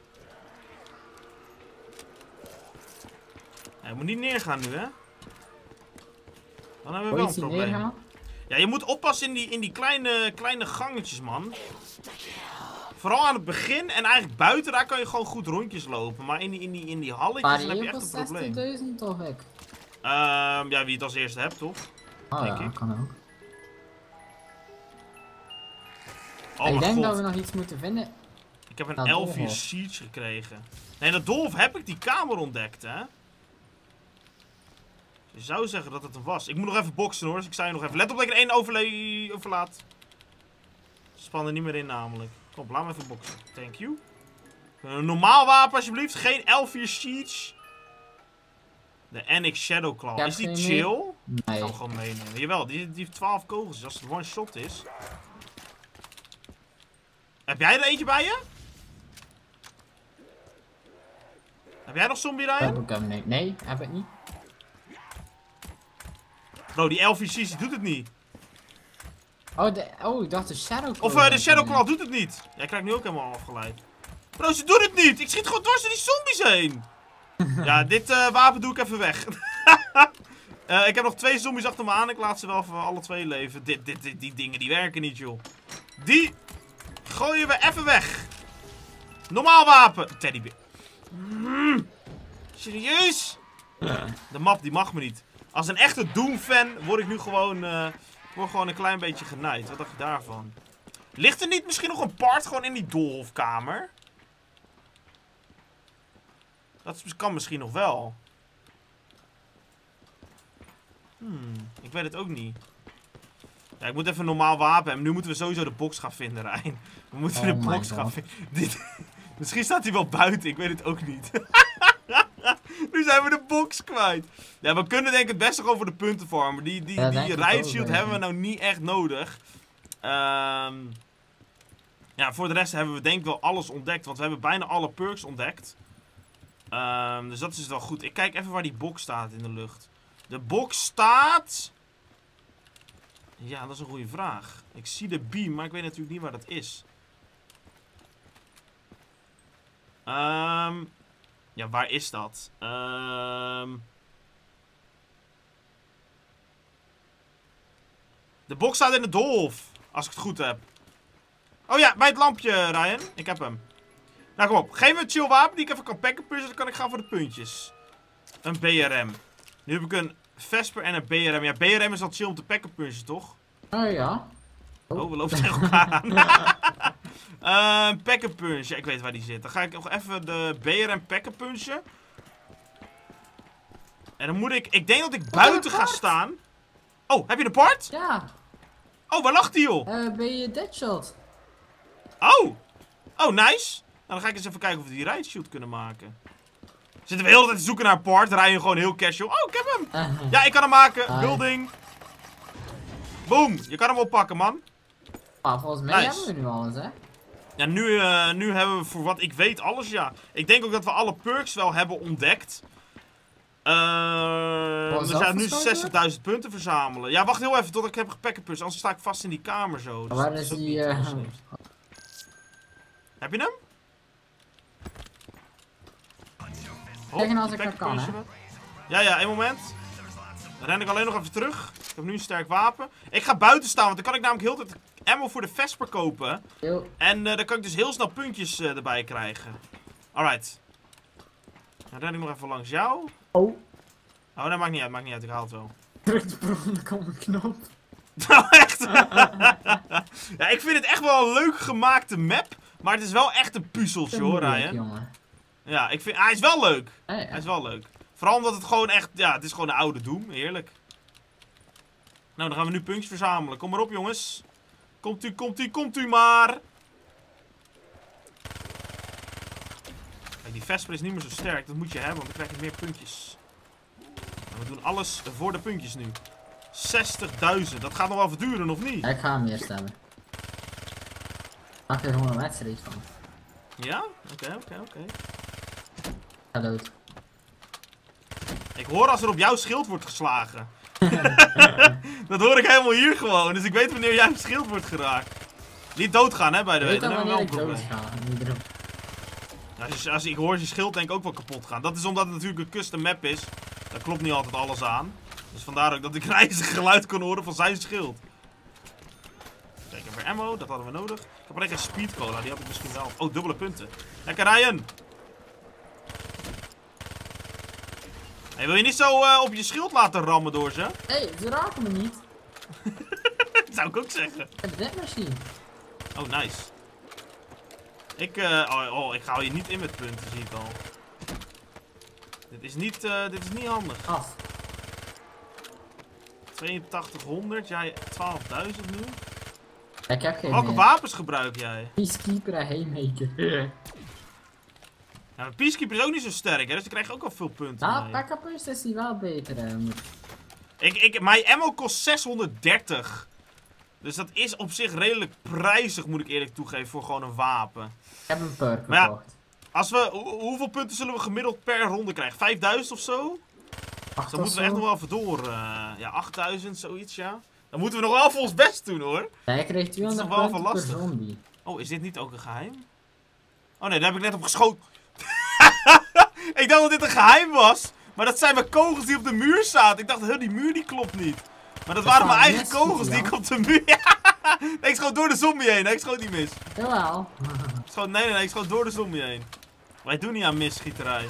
Ja, je moet niet neergaan nu, hè. Dan hebben we wel een probleem. Ja, je moet oppassen in die kleine gangetjes, man. Vooral aan het begin en eigenlijk buiten, daar kan je gewoon goed rondjes lopen. Maar in die halletjes dan heb je echt een probleem. 60.000 of ik? Ja, wie het als eerste hebt, toch? Oh denk ja, ik. Kan ook. Oh, ik denk God. dat we nog iets moeten vinden. Ik heb een L4 Siege gekregen. Nee, dat Dolf heb ik die kamer ontdekt, hè. Je zou zeggen dat het er was. Ik moet nog even boksen, hoor. Dus ik zei nog even. Let op dat ik er 1 overlaat. Span er niet meer in, namelijk. Kom, laat me even boksen. Thank you. Een normaal wapen, alsjeblieft. Geen L4 Siege. De NX Shadowclaw. Is die chill? Nee. Ik kan hem gewoon meenemen. Jawel, die heeft 12 kogels. Als het one shot is. Heb jij er eentje bij je? Heb jij nog zombie, Ryan? Nee, heb ik niet. Bro, die LVC's doet het niet. Oh, ik dacht de Shadowclaw. Of de Shadowclaw doet het niet. Jij krijgt nu ook helemaal afgeleid. Bro, ze doen het niet. Ik schiet gewoon dwars door die zombies heen. Ja, dit wapen doe ik even weg. Ik heb nog 2 zombies achter me aan. Ik laat ze wel voor alle 2 leven. Die dingen die werken niet, joh. Die gooien we even weg. Normaal wapen. Teddybeer. Serieus? De map die mag me niet. Als een echte Doom-fan word ik nu gewoon, een klein beetje genaaid. Wat dacht je daarvan? Ligt er niet misschien nog een part gewoon in die doolhofkamer? Dat kan misschien nog wel. Ik weet het ook niet. Ja, ik moet even een normaal wapen hebben. Nu moeten we sowieso de box gaan vinden, Rijn. We moeten de box gaan vinden. Misschien staat hij wel buiten, ik weet het ook niet. Nu zijn we de box kwijt. Ja, we kunnen denk ik het beste gewoon voor de punten farmen. Die riot shield hebben we nou niet echt nodig. Ja, voor de rest hebben we denk ik wel alles ontdekt. Want we hebben bijna alle perks ontdekt. Dus dat is wel goed. Ik kijk even waar die box staat in de lucht. De box staat... Ja, dat is een goede vraag. Ik zie de beam, maar ik weet natuurlijk niet waar dat is. Ja, waar is dat? De box staat in de doolhof. Als ik het goed heb. Oh ja, bij het lampje, Ryan. Ik heb hem. Nou, kom op. Geef me een chill wapen die ik even kan packen. Dan kan ik gaan voor de puntjes. Een BRM. Nu heb ik een Vesper en een BRM. Ja, BRM is al chill om te packen punches, toch? Oh ja. Oh, we lopen tegen elkaar aan. Pack punch. Ja, ik weet waar die zit. Dan ga ik nog even de BRM packen punchen. En dan moet ik... Ik denk dat ik buiten ga staan. Oh, heb je de part? Ja. Oh, waar lag die, joh? Ben je deadshot? Oh. Oh, nice. Nou, dan ga ik eens even kijken of we die riot shield kunnen maken. Zitten we de hele tijd te zoeken naar een part. Rijden gewoon heel casual. Oh, ik heb hem. Ja, ik kan hem maken. Building. Boom, je kan hem oppakken, man. Ah, volgens mij Nice. hebben we nu alles, hè? Ja, nu hebben we voor wat ik weet alles, ja. Ik denk ook dat we alle perks wel hebben ontdekt. We zijn nu 60.000 punten verzamelen. Ja, wacht heel even tot ik heb gepackenpus, anders sta ik vast in die kamer zo. Dus Waar dat is ook die... niet heel slim. Heb je hem? Zeggen als die ik dat kan, packenpus hè? hebben. Ja, één moment. Dan ren ik alleen nog even terug. Ik heb nu een sterk wapen. Ik ga buiten staan, want dan kan ik namelijk heel de tijd ammo voor de Vesper kopen. Yo. En dan kan ik dus heel snel puntjes erbij krijgen. Alright. Dan ren ik nog even langs jou. Oh. Oh, dat maakt niet uit, ik haal het wel. Druk de per op een knop. Nou, echt? Ja, ik vind het echt wel een leuk gemaakte map. Maar het is wel echt een puzzeltje hoor, Ryan. Jongen. Ja, ik vind... hij is wel leuk. Hey, ja. Hij is wel leuk. Vooral omdat het gewoon echt... Ja, het is gewoon een oude Doom. Heerlijk. Nou, dan gaan we nu puntjes verzamelen. Kom maar op, jongens. Komt u maar. Kijk, die Vesper is niet meer zo sterk. Dat moet je hebben, want dan krijg je meer puntjes. En we doen alles voor de puntjes nu. 60.000. Dat gaat nog wel verduren, of niet? Ja, ik ga hem weer stemmen. Maak er gewoon een wedstrijd van. Ja? Oké. Ga dood. Ik hoor als er op jouw schild wordt geslagen. Dat hoor ik helemaal hier gewoon. Dus ik weet wanneer jouw schild wordt geraakt. Niet doodgaan, hè, bij de Weet Dan dan hebben we wel wanneer een ik probleem. dood ga. Niet erop. Als ik hoor je schild denk ik ook wel kapot gaan. Dat is omdat het natuurlijk een custom map is. Daar klopt niet altijd alles aan. Dus vandaar ook dat ik een geluid kon horen van zijn schild. Kijk, even ammo, dat hadden we nodig. Ik heb alleen geen speed cola, die had ik misschien wel. Oh, dubbele punten. Lekker Ryan. Hey, wil je niet zo op je schild laten rammen door ze? Hé, ze raken me niet. Dat zou ik ook zeggen. Ik heb dit machine. Oh, nice. Ik ga je niet in met punten, zie ik al. Dit is niet handig. Af. 8200, jij 12.000 nu. Ik heb geen Welke meer. wapens gebruik jij? Peacekeeper en Haymaker. Ja, maar Peacekeeper is ook niet zo sterk, hè, dus dan krijg je ook wel veel punten Nou, mee. Packapust is die wel beter. Mijn ammo kost 630. Dus dat is op zich redelijk prijzig, moet ik eerlijk toegeven, voor gewoon een wapen. Ik heb een perk Maar ja, gekocht. Als we, hoeveel punten zullen we gemiddeld per ronde krijgen? 5000 of zo? Wacht, Dan moeten we echt nog wel even door. Ja, 8000, zoiets, ja. Dan moeten we nog wel voor ons best doen, hoor. Ja, ik kreeg 200 nog wel punten even per lastig. zombie. Oh, is dit niet ook een geheim? Oh nee, daar heb ik net op geschoten. Ik dacht dat dit een geheim was. Maar dat zijn mijn kogels die op de muur zaten. Ik dacht, die muur die klopt niet. Maar dat waren mijn eigen mis, kogels die Jan. ik op de muur... Nee, ik schoot door de zombie heen. Nee, ik schoot niet mis. Jawel. Nee, ik schoot door de zombie heen. Wij doen niet aan misschieterij.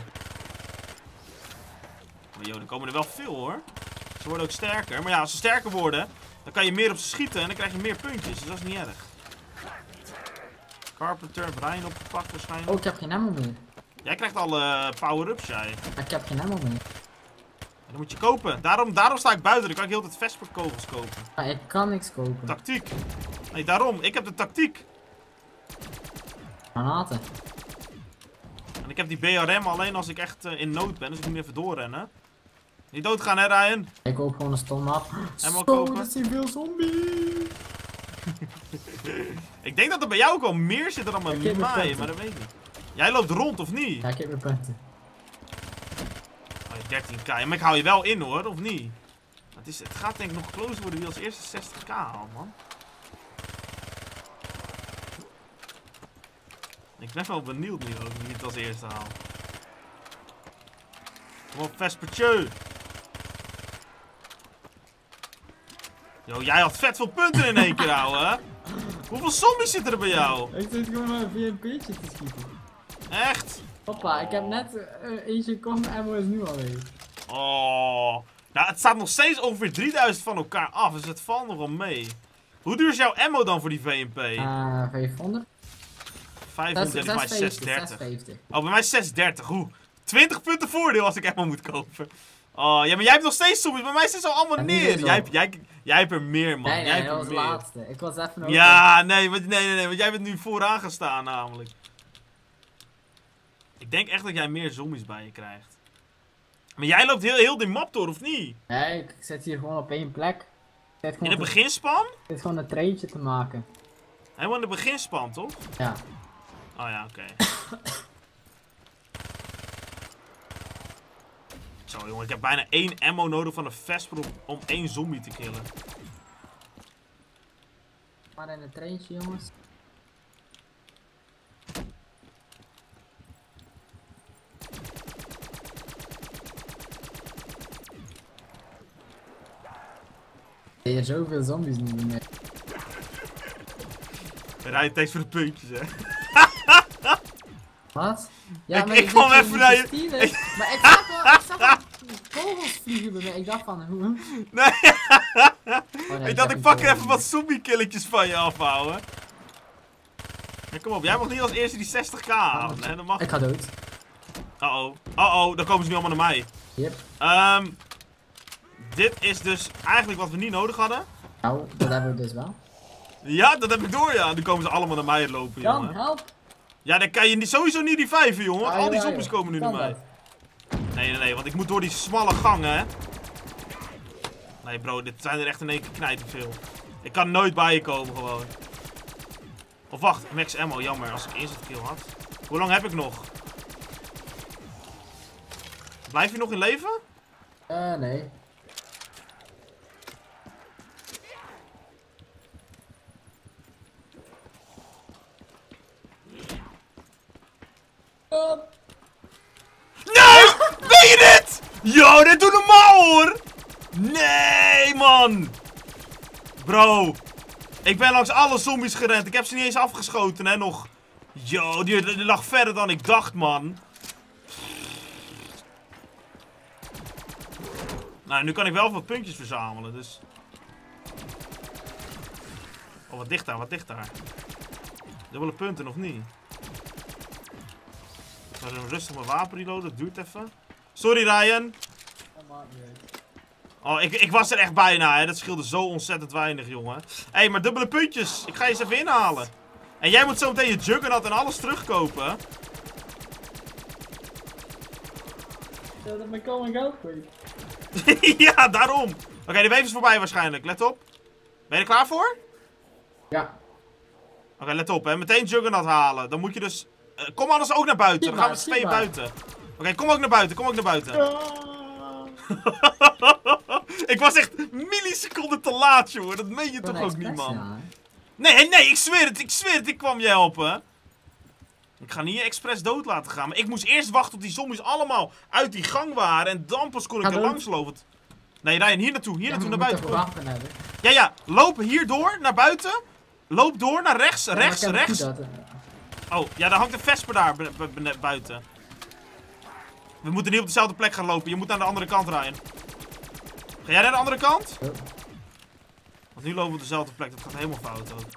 Maar joh, er komen er wel veel hoor. Ze worden ook sterker. Maar ja, als ze sterker worden, dan kan je meer op ze schieten en dan krijg je meer puntjes. Dus dat is niet erg. Carpenter, Brian opgepakt waarschijnlijk. Oh, ik heb geen ammo meer. Jij krijgt alle power-ups, jij. Ik heb geen ammo meer. Dat moet je kopen. Daarom sta ik buiten. Dan kan ik heel tijd Vesper kogels kopen. Maar ik kan niks kopen. Tactiek. Nee, daarom. Ik heb de tactiek. Granaten. En ik heb die BRM alleen als ik echt in nood ben. Dus ik moet even doorrennen. Niet doodgaan hè, Ryan? Ik koop gewoon een stom map. Ammo Zo, kopen. dat zijn veel zombies. Ik denk dat er bij jou ook wel meer zit dan bij Ik heb mij. punten. Maar dat weet ik niet. Jij loopt rond of niet? Ja, ik heb weer punten. Oh, 13k. Ja, maar ik hou je wel in hoor, of niet? Het gaat denk ik nog close worden wie als eerste 60k haalt, man. Ik ben wel benieuwd nu ook wie het als eerste haalt. Kom op, Vespertje. Yo, jij had vet veel punten in één keer, ouwe. Hoeveel zombies zitten er bij jou? Ik zit gewoon een VMP'tje te schieten. Echt? Hoppa, ik heb net 1 seconde ammo is nu alweer. Oh. Nou, het staat nog steeds ongeveer 3000 van elkaar af, dus het valt nog wel mee. Hoe duur is jouw ammo dan voor die VMP? 500? 500 en bij mij 630. 650. Oh, bij mij 630. Hoe? 20 punten voordeel als ik ammo moet kopen. Oh, ja, maar jij hebt nog steeds zombies. Bij mij zit ze allemaal En die neer. is op. Jij hebt er meer, man. Nee, jij nee, hebt dat er was de meer. laatste. Ik was even over. Ja, nee, want jij bent nu vooraan gaan staan, namelijk. Ik denk echt dat jij meer zombies bij je krijgt. Maar jij loopt heel die map door, of niet? Nee, ik zit hier gewoon op één plek. In de beginspan? Dit is gewoon een treintje te maken. Helemaal in de beginspan, toch? Ja. Oh ja, oké. Zo jongen, ik heb bijna 1 ammo nodig van een Vesper om 1 zombie te killen. Maar in een treintje, jongens. Je hebt zoveel zombies niet meer. Ryan, thanks voor de puntjes, hè. Wat? Ja, ik kwam even naar je... Maar ik zag wel kogels vliegen bij mij. Ik dacht van, hoe? Nee, Oh, nee, ik dacht ik pak even wat zombie-killetjes van je afhouden. Ja, kom op, jij mag niet als eerste die 60k halen, hè? Dat mag. Ik ga dood. Oh, dan komen ze nu allemaal naar mij. Yep. Dit is dus eigenlijk wat we niet nodig hadden. Nou, dat hebben we dus wel. Ja, dat heb ik door, ja. Nu komen ze allemaal naar mij lopen, Jan, jongen. help! Ja, dan kan je sowieso niet die vijven, jongen. Want al die zombies komen nu naar Kan mij. Nee, want ik moet door die smalle gangen, hè. Nee, bro, dit zijn er echt in één keer knijterveel. Ik kan nooit bij je komen, gewoon. Of wacht, max ammo, jammer, als ik instant kill had. Hoe lang heb ik nog? Blijf je nog in leven? Nee. Nee! Weet je dit? Yo, dit doet normaal, hoor! Nee, man! Bro. Ik ben langs alle zombies gerend. Ik heb ze niet eens afgeschoten, hè, nog. Yo, die lag verder dan ik dacht, man. Nou, nu kan ik wel wat puntjes verzamelen, dus... Oh, wat dicht daar, wat dicht daar. Dubbele punten, nog niet. Ik ga zo rustig mijn wapen reloaden, dat duurt even. Sorry, Ryan. Oh, ik was er echt bijna, hè. Dat scheelde zo ontzettend weinig, jongen. Hé, maar dubbele puntjes. Ik ga je eens even inhalen. En jij moet zo meteen je Juggernaut en alles terugkopen. Ja, dat mijn going out quick. Ja, daarom. Oké, de wave is voorbij waarschijnlijk. Let op. Ben je er klaar voor? Ja. Oké, let op, hè. Meteen Juggernaut halen. Dan moet je dus... kom anders ook naar buiten. Dan gaan we met z'n tweeën buiten. Oké, kom ook naar buiten. Kom ook naar buiten. Ik was echt milliseconden te laat, jongen. Dat meen je toch ook niet, man. Nee, ik zweer het. Ik kwam je helpen. Ik ga niet je expres dood laten gaan. Maar ik moest eerst wachten tot die zombies allemaal uit die gang waren. En dan pas kon ik er langs lopen. Nee, Ryan, hier naartoe naar buiten. Ja, loop hierdoor naar buiten. Loop door naar rechts, rechts. Oh, ja, daar hangt een Vesper daar buiten. We moeten niet op dezelfde plek gaan lopen. Je moet naar de andere kant, Ryan. Ga jij naar de andere kant? Ja. Want nu lopen we op dezelfde plek. Dat gaat helemaal fout ook.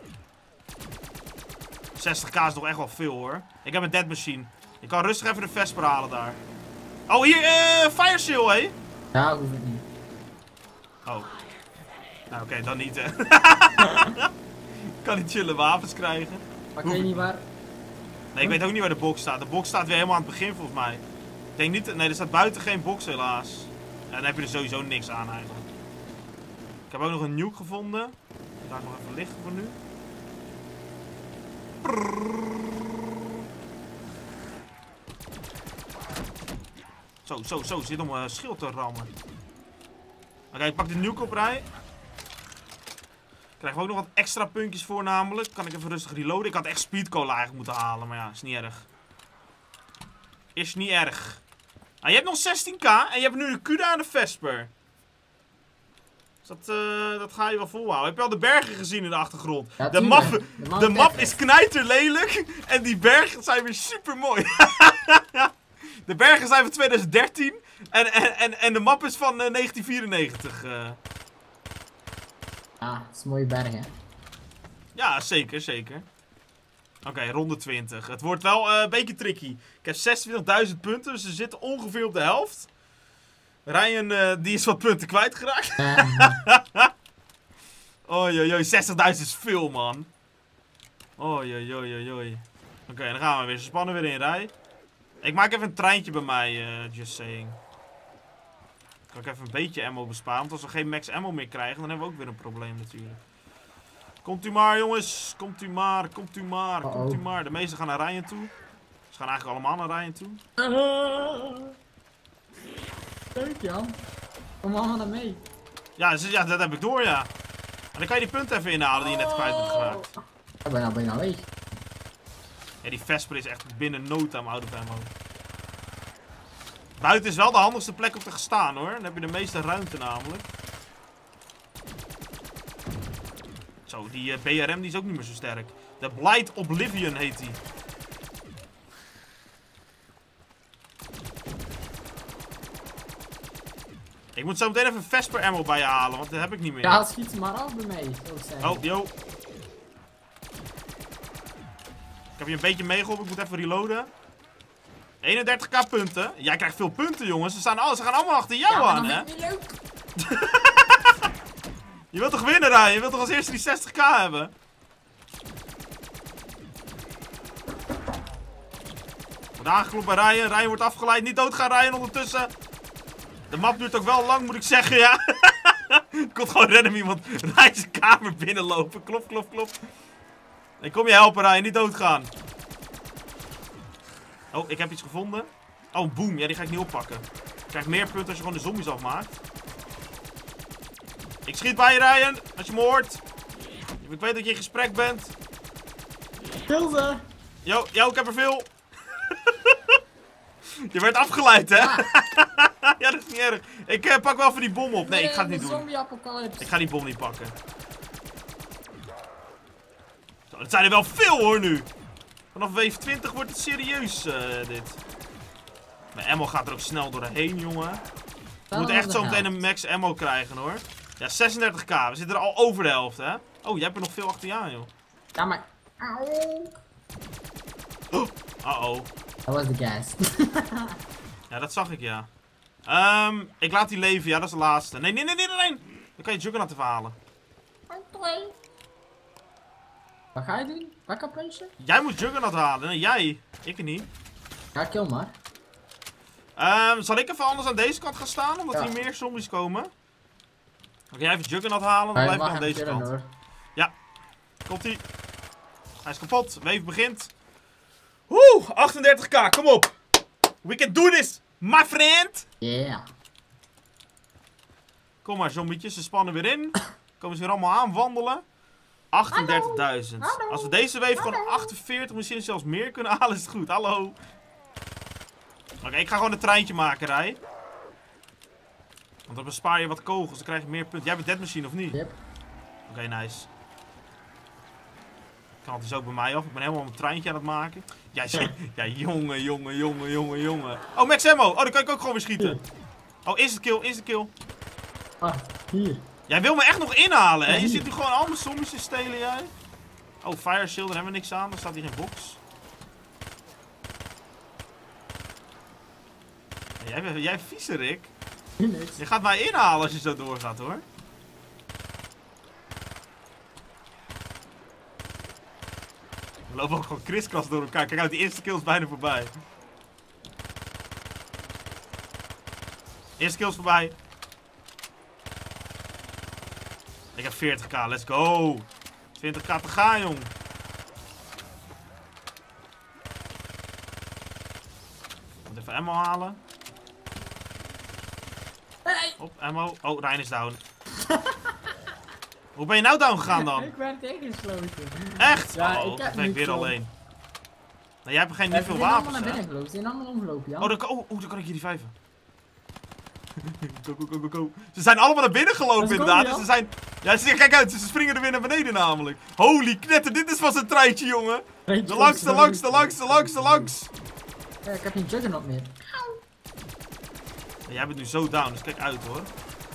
60k is nog echt wel veel, hoor. Ik heb een dead machine. Ik kan rustig even de Vesper halen daar. Oh, hier, fire seal, hé. Ja, hoef ik niet. Oh. Nou, oké, dan niet, hè. Kan niet chillen wapens krijgen. Maar ik weet niet waar... Nee, ik weet ook niet waar de box staat. De box staat weer helemaal aan het begin, volgens mij. Ik denk niet... Nee, er staat buiten geen box, helaas. En dan heb je er sowieso niks aan, eigenlijk. Ik heb ook nog een nuke gevonden. Die laat ik nog even liggen voor nu. Zo. Zit om een schild te rammen. Oké, ik pak de nuke op rij. Krijgen we ook nog wat extra puntjes voor namelijk. Kan ik even rustig reloaden. Ik had echt speedcola eigenlijk moeten halen, maar ja, is niet erg. Is niet erg. Nou, je hebt nog 16k en je hebt nu de Cuda en de Vesper. Dus dat ga je wel volhouden. Heb je al de bergen gezien in de achtergrond? Ja, de map is knijterlelijk en die bergen zijn weer super mooi. De bergen zijn van 2013 en de map is van 1994. Ah, dat is een mooie berg, hè? Ja, zeker. Oké, ronde 20. Het wordt wel een beetje tricky. Ik heb 26.000 punten, dus ze zitten ongeveer op de helft. Ryan, die is wat punten kwijtgeraakt. Oei, 60.000 is veel, man. Oei. Oké, dan gaan we weer. Ze spannen weer in rij. Ik maak even een treintje bij mij, just saying. Kan ik even een beetje ammo besparen. Want als we geen max ammo meer krijgen, dan hebben we ook weer een probleem natuurlijk. Komt u maar, jongens. Komt u maar, komt u maar, komt u maar. De meesten gaan naar Ryan toe. Ze gaan eigenlijk allemaal naar Ryan toe. Leuk, Jan. Kom allemaal naar mee. Ja, dat heb ik door, ja. En dan kan je die punten even inhalen die je net kwijt bent geraakt. Ik ben nou bijna leeg. Ja, die Vesper is echt binnen no time out of ammo. Buiten is wel de handigste plek om te gaan staan, hoor. Dan heb je de meeste ruimte namelijk. Zo, die BRM die is ook niet meer zo sterk. De Blight Oblivion heet die. Ik moet zo meteen even Vesper ammo bij je halen, want dat heb ik niet meer. Ja, schiet ze maar af bij mij. Oh, yo. Ik heb je een beetje meegeholpen, ik moet even reloaden. 31k punten. Jij krijgt veel punten, jongens. Ze gaan allemaal achter jou aan, hè? Niet leuk. Je wilt toch winnen, Ryan? Je wilt toch als eerste die 60k hebben? Wordt aangeklopt bij Ryan. Ryan wordt afgeleid. Niet doodgaan, Ryan, ondertussen. De map duurt ook wel lang, moet ik zeggen, ja. Er komt gewoon random iemand Ryan zijn kamer binnenlopen. Klop, klop, klop. Ik kom je helpen, Ryan. Niet doodgaan. Oh, ik heb iets gevonden. Oh, boom. Ja, die ga ik niet oppakken. Je krijgt meer punten als je gewoon de zombies afmaakt. Ik schiet bij je, Ryan. Als je me hoort. Ik weet dat je in gesprek bent. Kill ze. Yo, ik heb er veel. Je werd afgeleid, hè? Ja, ja, dat is niet erg. Ik pak wel even die bom op. Nee, ik ga het niet doen. Zombie-apocalypse. Ik ga die bom niet pakken. Zo, dat zijn er wel veel, hoor, nu. Vanaf wave 20 wordt het serieus, dit. Mijn ammo gaat er ook snel doorheen, jongen. We moeten echt zo meteen een max ammo krijgen, hoor. Ja, 36k. We zitten er al over de helft, hè? Oh, jij hebt er nog veel achter je aan, joh. Ja, maar... Auw. Uh-oh. Dat was de gas. Ja, dat zag ik, ja. Ik laat die leven. Ja, dat is de laatste. Nee. Dan kan je Juggernaut even halen. Wat ga je doen? Backup punchen? Jij moet Juggernaut halen. Nee, jij. Ik niet. Ja, kill maar. Zal ik even anders aan deze kant gaan staan? Omdat hier meer zombies komen. Oké, jij even Juggernaut halen. Dan blijf ik aan deze kant. Hoor. Ja. Komt-ie. Hij is kapot. Wave begint. 38k. Kom op. We can do this, my friend. Yeah. Kom maar, zombietjes. Ze spannen weer in. Komen ze weer allemaal aanwandelen. 38.000. Als we deze wave gewoon 48, misschien zelfs meer kunnen halen, is het goed. Hallo. Oké, ik ga gewoon een treintje maken, Rij. Want dan bespaar je wat kogels, dan krijg je meer punten. Jij bent deadmachine of niet? Yep. Oké, nice. Kan het dus ook bij mij af. Ik ben helemaal een treintje aan het maken. Ja, jongen. Oh, max ammo. Oh, dan kan ik ook gewoon weer schieten. Oh, instant kill. Ah, hier. Jij wil me echt nog inhalen, hè? Je zit nu gewoon allemaal zombies te stelen, jij. Oh, fire shield, daar hebben we niks aan. Er staat hier geen box. Jij viezerik. Niks. Je gaat mij inhalen als je zo doorgaat, hoor. We lopen ook gewoon kriskras door elkaar. Kijk uit, die eerste kill is bijna voorbij. Eerste kill is voorbij. Ik heb 40k, let's go. 20k te gaan, jong. Ik moet even ammo halen. Op, ammo. Oh, Ryan is down. Hoe ben je nou down gegaan dan? Ik werd tegengesloten. Echt? Ja, oh, ik heb ben ik niet weer veel. alleen. Nou, jij hebt niet veel wapens, hè? Ze zijn allemaal omgelopen, ja. Oh, dan kan ik jullie vijven. Go. Ze zijn allemaal naar binnen gelopen, inderdaad. Dus ze zijn... Ja, kijk uit, ze springen er weer naar beneden namelijk. Holy knetter, dit is vast een treintje, jongen. De langs. Ja, ik heb geen Juggernaut meer. Ja, jij bent nu zo down, dus kijk uit, hoor.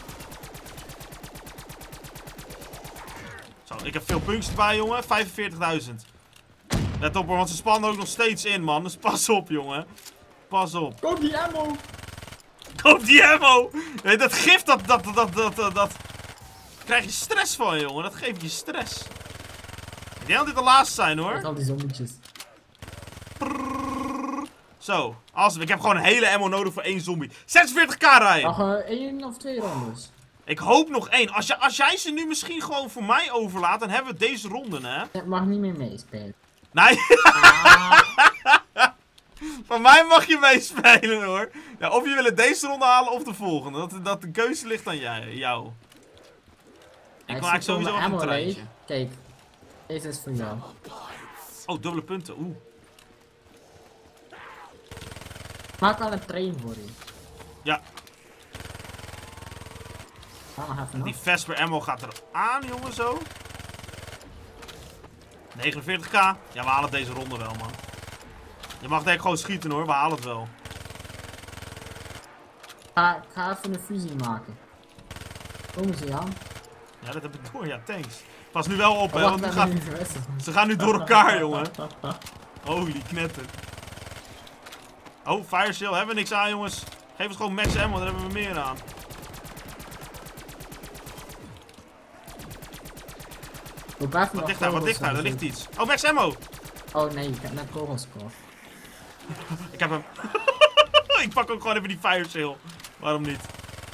Zo, ik heb veel puntjes erbij, jongen. 45.000. Let op, hoor, want ze spannen ook nog steeds in, man. Dus pas op, jongen. Pas op. Koop die ammo. Koop die ammo! Nee, dat gift, dat krijg je stress van, jongen. Dat geeft je stress. Ik denk dat dit de laatste zijn, hoor. Al die zombietjes. Zo, awesome. Ik heb gewoon een hele ammo nodig voor 1 zombie. 46k Ryan! Nog 1 of 2 rondes. Ik hoop nog 1. Als jij ze nu misschien gewoon voor mij overlaat, dan hebben we deze ronde, hè? Ik mag niet meer meespelen. Nee. Van mij mag je meespelen hoor. Ja, of je wil het deze ronde halen of de volgende. Dat de keuze ligt aan jou. Ik maak sowieso nog een treintje. Kijk, deze is voor jou. Oh, dubbele punten. Oeh. Maak wel een train voor je. Ja. Nog even Die Vesper ammo gaat er aan, jongen, zo. 49k. Ja, we halen deze ronde wel, man. Je mag denk ik gewoon schieten hoor, we halen het wel. Ik ga even een fusie maken. Komen ze aan? Ja, dat heb ik door. Ja, thanks. Pas nu wel op, hè. Wacht, Want ze gaan nu door elkaar, jongen. Holy knetter. Oh, fire shield. Hebben we niks aan, jongens. Geef ons gewoon max ammo, daar hebben we meer aan. Wat ligt daar? Wat ligt daar? Er ligt iets. Oh, max ammo. Oh nee, ik heb net kogels gekocht. Ik heb hem. Ik pak ook gewoon even die fire shield. Waarom niet?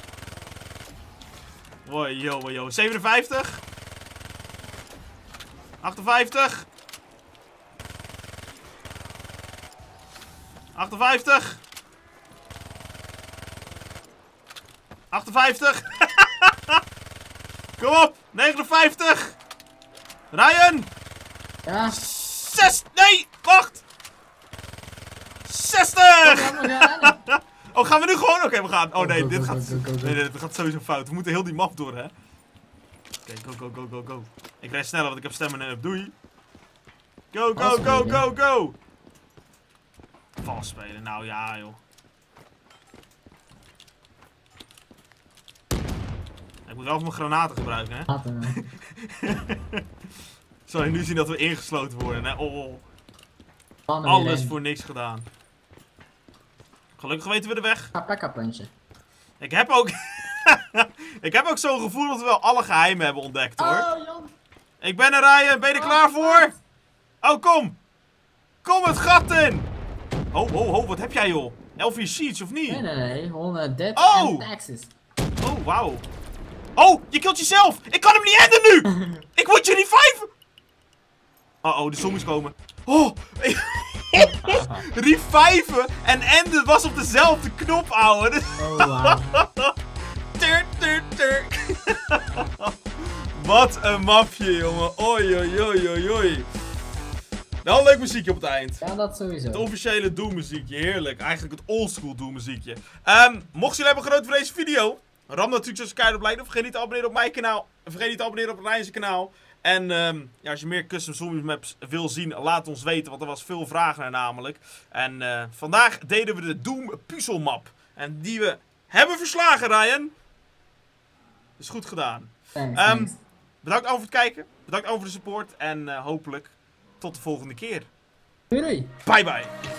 Wow, yo. 57. 58. 58. 58. Kom op. 59. Ryan. Ja. 6. Nee, wacht. 60. Oh, gaan we nu gewoon? Oké, we gaan. Oh nee, dit gaat sowieso fout. We moeten heel die map door, hè. Oké, go. Ik rijd sneller, want ik heb stamina up. Doei. Go. Vals spelen, nou ja, joh. Ik moet wel mijn granaten gebruiken, hè. Zal je nu zien dat we ingesloten worden, hè. Oh. Alles voor niks gedaan. Gelukkig weten we de weg. Ga backup punchen. Ik heb ook... ik heb ook zo'n gevoel dat we wel alle geheimen hebben ontdekt, hoor. Oh, Jan. Ik ben er, Ryan. Ben je er klaar voor? Oh, kom. Kom het gat in. Oh, wat heb jij, joh? 11 sheets, of niet? Nee. Gewoon dead Oh! and taxes. Oh, wauw. Oh, je kilt jezelf. Ik kan hem niet enden nu. Ik moet je reviven. Oh, de zombies komen. Oh, reviven en enden was op dezelfde knop, ouwe. Oh, wow. Wat een mapje, jongen. Oei. Wel een leuk muziekje op het eind. Ja, dat sowieso. Het officiële Doom-muziekje, heerlijk. Eigenlijk het oldschool Doom-muziekje. Mocht jullie hebben genoten van deze video, ram natuurlijk zo'n keihard op like. Vergeet niet te abonneren op mijn kanaal. Vergeet niet te abonneren op Ryan's kanaal. En ja, als je meer custom zombie maps wil zien, laat ons weten. Want er was veel vragen naar namelijk. En vandaag deden we de Doom puzzelmap. En die we hebben verslagen, Ryan. Dus goed gedaan. Thanks. Bedankt over het kijken. Bedankt over de support. En hopelijk tot de volgende keer. Doei. Bye bye.